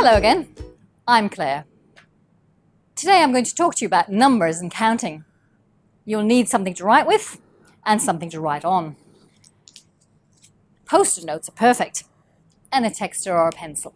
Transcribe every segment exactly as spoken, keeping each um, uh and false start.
Hello again, I'm Claire. Today I'm going to talk to you about numbers and counting. You'll need something to write with and something to write on. Post-it notes are perfect, and a texter or a pencil.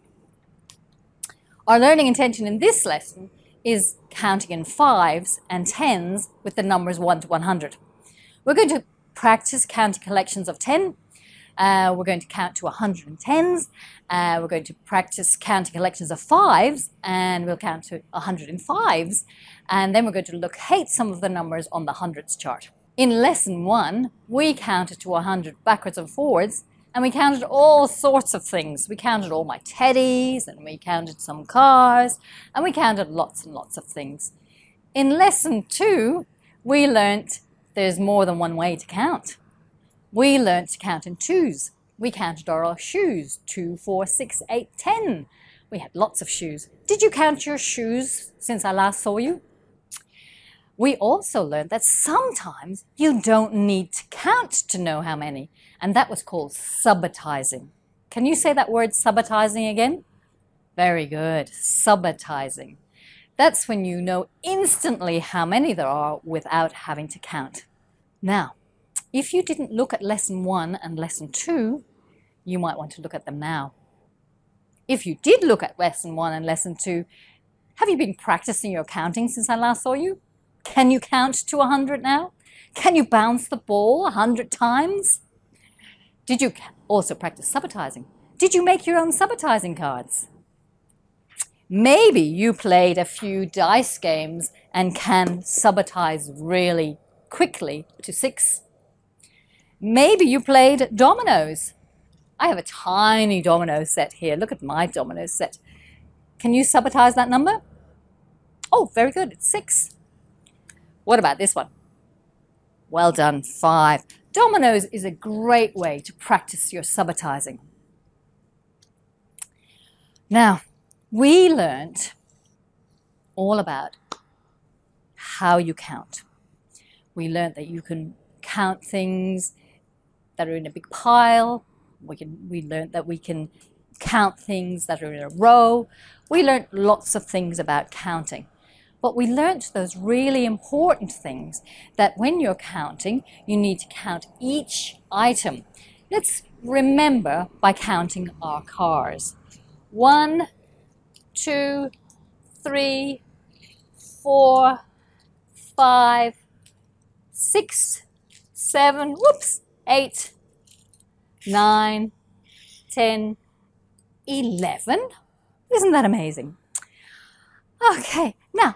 Our learning intention in this lesson is counting in fives and tens with the numbers one to one hundred. We're going to practice counting collections of ten. Uh, we're going to count to one hundred in tens. Uh, we're going to practice counting collections of fives, and we'll count to one hundred in fives. And then we're going to locate some of the numbers on the hundreds chart. In lesson one, we counted to one hundred backwards and forwards, and we counted all sorts of things. We counted all my teddies, and we counted some cars, and we counted lots and lots of things. In lesson two, we learnt there's more than one way to count. We learnt to count in twos. We counted our shoes, two, four, six, eight, ten. We had lots of shoes. Did you count your shoes since I last saw you? We also learned that sometimes you don't need to count to know how many, and that was called subitizing. Can you say that word subitizing again? Very good, subitizing. That's when you know instantly how many there are without having to count. Now, if you didn't look at lesson one and lesson two, you might want to look at them now. If you did look at lesson one and lesson two, have you been practicing your counting since I last saw you? Can you count to one hundred now? Can you bounce the ball one hundred times? Did you also practice subitizing? Did you make your own subitizing cards? Maybe you played a few dice games and can subitize really quickly to six. Maybe you played dominoes. I have a tiny domino set here. Look at my domino set. Can you subitize that number? Oh, very good, it's six. What about this one? Well done, five. Dominoes is a great way to practice your subitizing. Now, we learned all about how you count. We learned that you can count things that are in a big pile. We can, we learned that we can count things that are in a row. We learned lots of things about counting. But we learned those really important things, that when you're counting, you need to count each item. Let's remember by counting our cars. One, two, three, four, five, six, seven, whoops, eight, nine, ten, eleven. Isn't that amazing? Okay, now,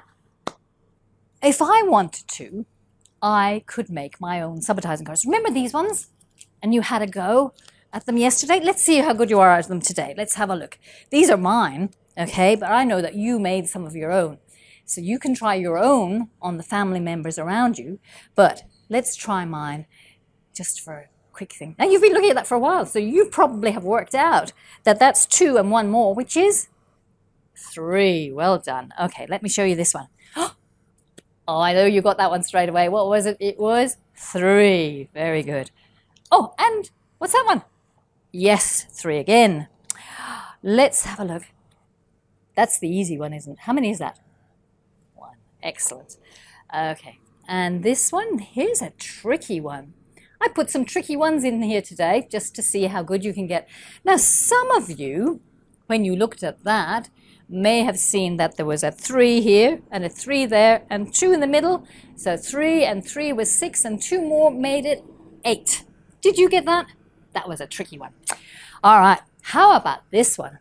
if I wanted to, I could make my own subitizing cards. Remember these ones? And you had a go at them yesterday? Let's see how good you are at them today. Let's have a look. These are mine, okay? But I know that you made some of your own. So you can try your own on the family members around you, but let's try mine just for a quick thing. Now, you've been looking at that for a while, so you probably have worked out that that's two and one more, which is three. Well done. Okay, let me show you this one. Oh, I know you got that one straight away. What was it? It was three. Very good. Oh, and what's that one? Yes, three again. Let's have a look. That's the easy one, isn't it? How many is that? One. Excellent. Okay, and this one, here's a tricky one. I put some tricky ones in here today just to see how good you can get. Now, some of you, when you looked at that, may have seen that there was a three here and a three there and two in the middle. So three and three was six and two more made it eight. Did you get that? That was a tricky one. All right, how about this one?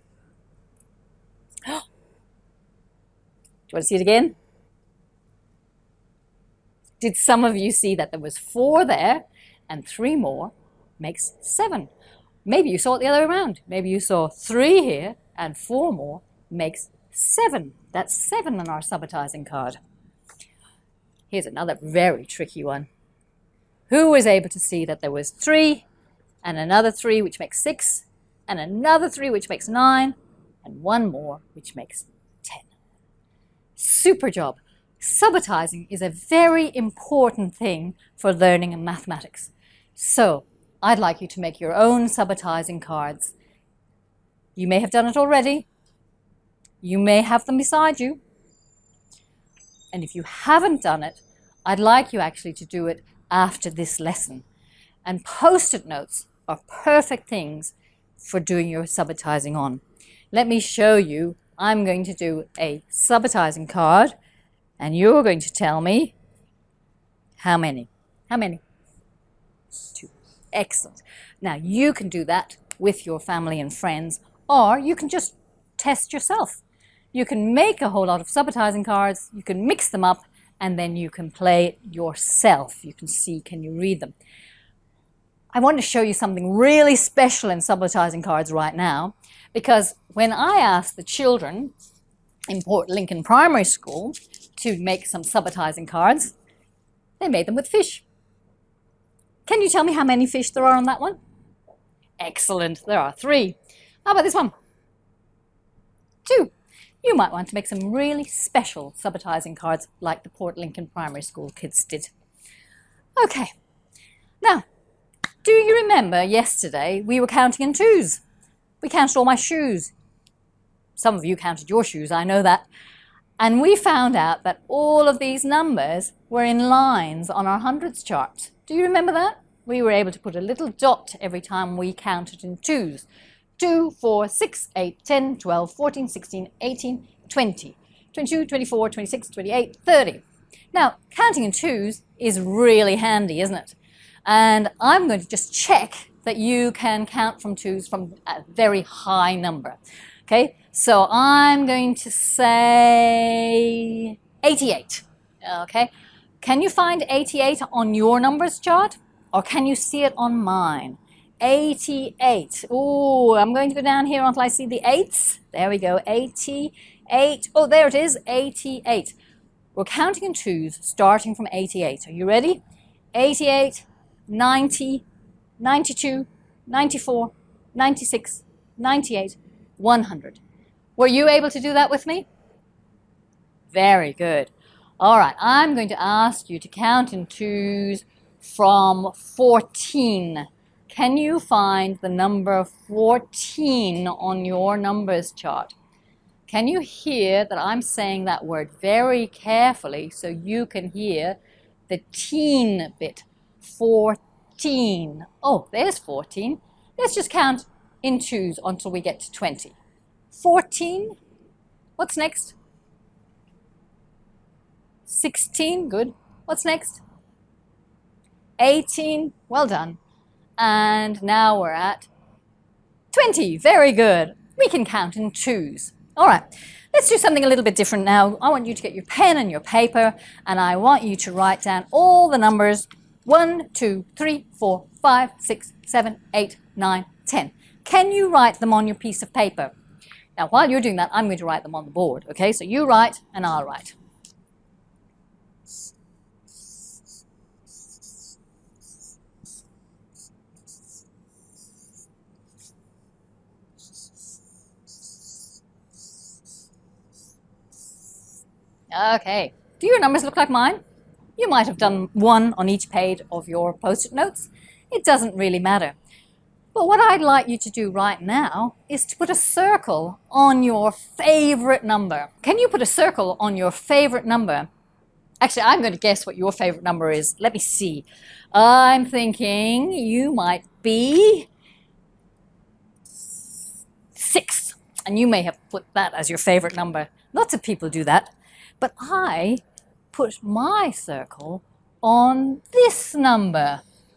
Do you want to see it again? Did some of you see that there was four there and three more makes seven? Maybe you saw it the other way around. Maybe you saw three here and four more makes seven. That's seven on our subitizing card. Here's another very tricky one. Who was able to see that there was three and another three, which makes six, and another three, which makes nine, and one more, which makes ten? Super job. Subitizing is a very important thing for learning in mathematics. So I'd like you to make your own subitizing cards. You may have done it already. You may have them beside you. And if you haven't done it, I'd like you actually to do it after this lesson. And post-it notes are perfect things for doing your subitizing on. Let me show you. I'm going to do a subitizing card, and you're going to tell me how many. How many? Two. Excellent. Now, you can do that with your family and friends, or you can just test yourself. You can make a whole lot of subitizing cards, you can mix them up, and then you can play it yourself. You can see, can you read them? I want to show you something really special in subitizing cards right now, because when I asked the children in Port Lincoln Primary School to make some subitizing cards, they made them with fish. Can you tell me how many fish there are on that one? Excellent, there are three. How about this one? Two. You might want to make some really special subitizing cards like the Port Lincoln Primary School kids did. Okay, now, do you remember yesterday we were counting in twos? We counted all my shoes. Some of you counted your shoes, I know that. And we found out that all of these numbers were in lines on our hundreds chart. Do you remember that? We were able to put a little dot every time we counted in twos. two, four, six, eight, ten, twelve, fourteen, sixteen, eighteen, twenty, twenty-two, twenty-four, twenty-six, twenty-eight, thirty. Now, counting in twos is really handy, isn't it? And I'm going to just check that you can count from twos from a very high number. Okay, so I'm going to say eighty-eight. Okay, can you find eighty-eight on your numbers chart, or can you see it on mine? eighty-eight. Oh, I'm going to go down here until I see the eights. There we go, eighty-eight. Oh, there it is, eighty-eight. We're counting in twos, starting from eighty-eight. Are you ready? eighty-eight, ninety, ninety-two, ninety-four, ninety-six, ninety-eight, one hundred. Were you able to do that with me? Very good. All right, I'm going to ask you to count in twos from fourteen. Can you find the number fourteen on your numbers chart? Can you hear that I'm saying that word very carefully so you can hear the teen bit? fourteen. Oh, there's fourteen. Let's just count in twos until we get to twenty. fourteen. What's next? sixteen. Good. What's next? eighteen. Well done. And now we're at twenty. Very good. We can count in twos. All right. Let's do something a little bit different now. I want you to get your pen and your paper, and I want you to write down all the numbers one, two, three, four, five, six, seven, eight, nine, ten. Can you write them on your piece of paper? Now, while you're doing that, I'm going to write them on the board. Okay, so you write and I'll write. Okay, do your numbers look like mine? You might have done one on each page of your post-it notes. It doesn't really matter. But what I'd like you to do right now is to put a circle on your favorite number. Can you put a circle on your favorite number? Actually, I'm going to guess what your favorite number is. Let me see. I'm thinking you might be six. And you may have put that as your favorite number. Lots of people do that. But I put my circle on this number.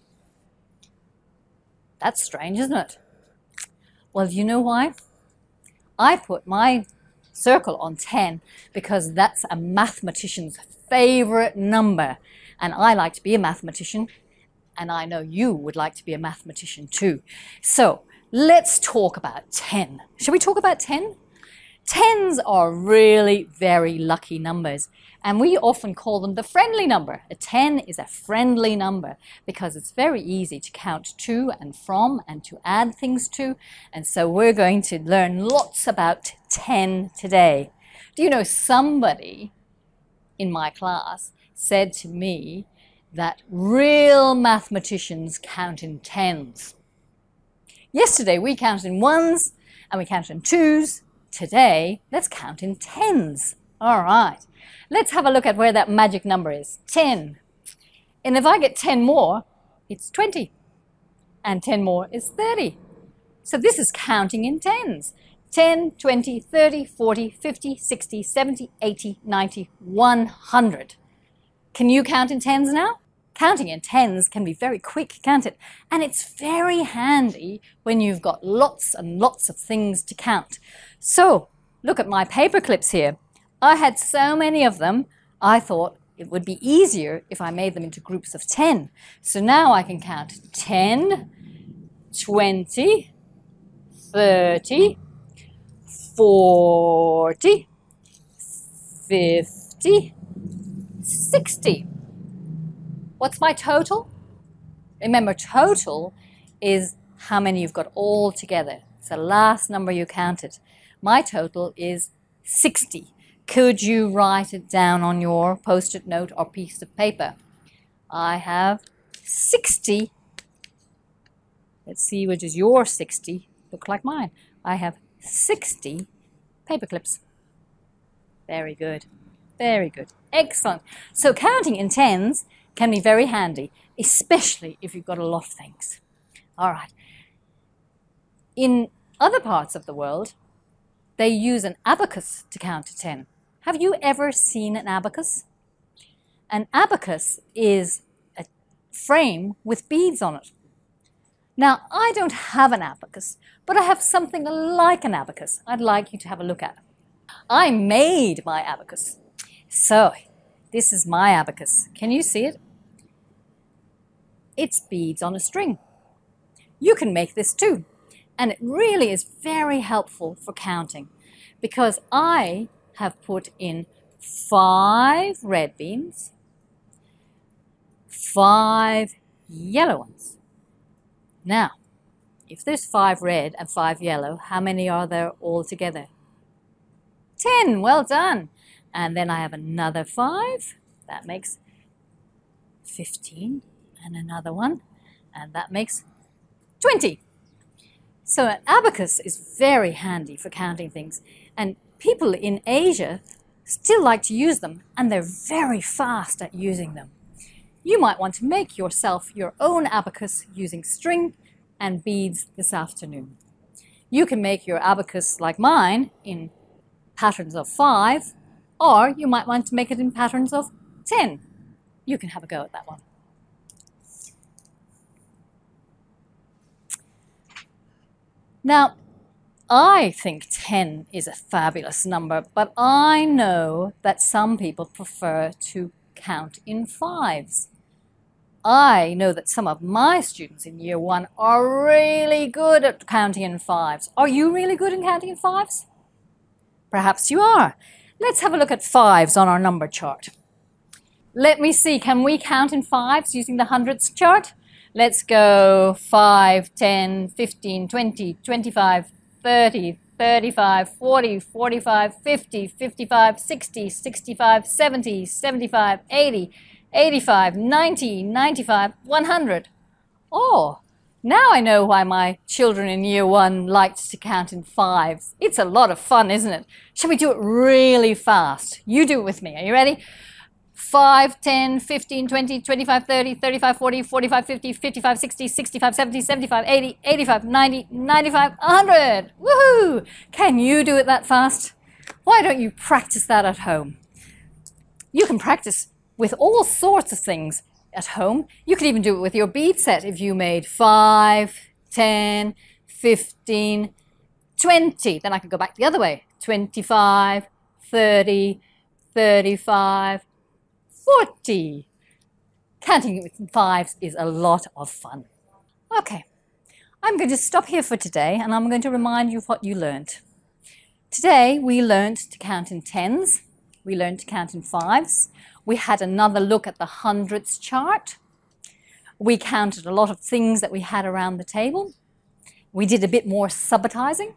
That's strange, isn't it? Well, do you know why? I put my circle on ten because that's a mathematician's favorite number. And I like to be a mathematician, and I know you would like to be a mathematician too. So let's talk about ten. Shall we talk about ten? Tens are really very lucky numbers, and we often call them the friendly number. A ten is a friendly number because it's very easy to count to and from and to add things to, and so we're going to learn lots about ten today. Do you know, somebody in my class said to me that real mathematicians count in tens. Yesterday we counted in ones and we counted in twos. Today, let's count in tens. All right. Let's have a look at where that magic number is. ten. And if I get ten more, it's twenty. And ten more is thirty. So this is counting in tens. ten, twenty, thirty, forty, fifty, sixty, seventy, eighty, ninety, one hundred. Can you count in tens now? Counting in tens can be very quick, can't it? And it's very handy when you've got lots and lots of things to count. So, look at my paper clips here. I had so many of them, I thought it would be easier if I made them into groups of ten. So now I can count ten, twenty, thirty, forty, fifty, sixty. What's my total? Remember, total is how many you've got all together. It's the last number you counted. My total is sixty. Could you write it down on your post-it note or piece of paper? I have sixty. Let's see which is your sixty. Look like mine. I have sixty paper clips. Very good. Very good. Excellent. So counting in tens can be very handy, especially if you've got a lot of things. All right. In other parts of the world, they use an abacus to count to ten. Have you ever seen an abacus? An abacus is a frame with beads on it. Now, I don't have an abacus, but I have something like an abacus I'd like you to have a look at. I made my abacus. So, this is my abacus. Can you see it? It's beads on a string. You can make this too. And it really is very helpful for counting because I have put in five red beans, five yellow ones. Now, if there's five red and five yellow, how many are there all together? ten, well done. And then I have another five, that makes fifteen, and another one, and that makes twenty. So an abacus is very handy for counting things, and people in Asia still like to use them, and they're very fast at using them. You might want to make yourself your own abacus using string and beads this afternoon. You can make your abacus like mine in patterns of five, or you might want to make it in patterns of ten. You can have a go at that one. Now, I think ten is a fabulous number, but I know that some people prefer to count in fives. I know that some of my students in year one are really good at counting in fives. Are you really good in counting in fives? Perhaps you are. Let's have a look at fives on our number chart. Let me see, can we count in fives using the hundreds chart? Let's go five, ten, fifteen, twenty, twenty-five, thirty, thirty-five, forty, forty-five, fifty, fifty-five, sixty, sixty-five, seventy, seventy-five, eighty, eighty-five, ninety, ninety-five, one hundred. Oh, now I know why my children in year one liked to count in fives. It's a lot of fun, isn't it? Shall we do it really fast? You do it with me. Are you ready? five, ten, fifteen, twenty, twenty-five, thirty, thirty-five, forty, forty-five, fifty, fifty-five, sixty, sixty-five, seventy, seventy-five, eighty, eighty-five, ninety, ninety-five, one hundred. Woohoo! Can you do it that fast? Why don't you practice that at home? You can practice with all sorts of things at home. You could even do it with your bead set if you made five, ten, fifteen, twenty. Then I could go back the other way. twenty-five, thirty, thirty-five, forty. Counting with fives is a lot of fun. Okay, I'm going to stop here for today and I'm going to remind you of what you learned. Today we learned to count in tens, we learned to count in fives, we had another look at the hundreds chart, we counted a lot of things that we had around the table, we did a bit more subitizing.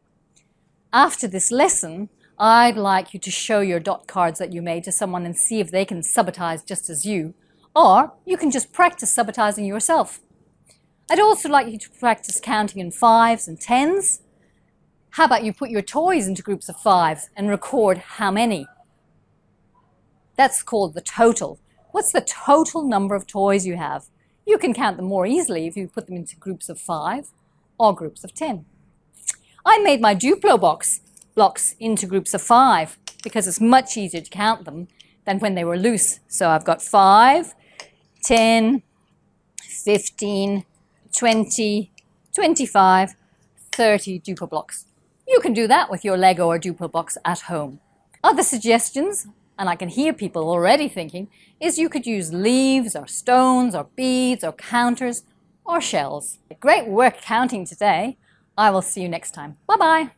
After this lesson, I'd like you to show your dot cards that you made to someone and see if they can subitize just as you, or you can just practice subitizing yourself. I'd also like you to practice counting in fives and tens. How about you put your toys into groups of five and record how many? That's called the total. What's the total number of toys you have? You can count them more easily if you put them into groups of five or groups of ten. I made my Duplo box blocks into groups of five because it's much easier to count them than when they were loose. So I've got five, ten, fifteen, twenty, twenty-five, thirty Duplo blocks. You can do that with your Lego or Duplo box at home. Other suggestions, and I can hear people already thinking, is you could use leaves or stones or beads or counters or shells. Great work counting today. I will see you next time. Bye-bye.